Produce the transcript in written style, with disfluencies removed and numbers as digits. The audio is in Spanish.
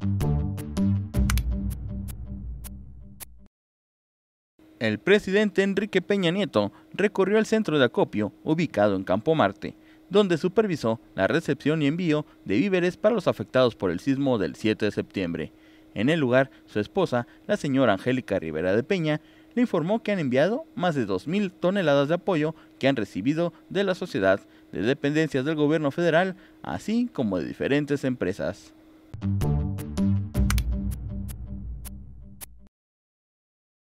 El presidente Enrique Peña Nieto recorrió el centro de acopio ubicado en Campo Marte, donde supervisó la recepción y envío de víveres para los afectados por el sismo del 7 de septiembre. En el lugar, su esposa, la señora Angélica Rivera de Peña, le informó que han enviado más de 2.000 toneladas de apoyo que han recibido de la sociedad, de dependencias del gobierno federal, así como de diferentes empresas.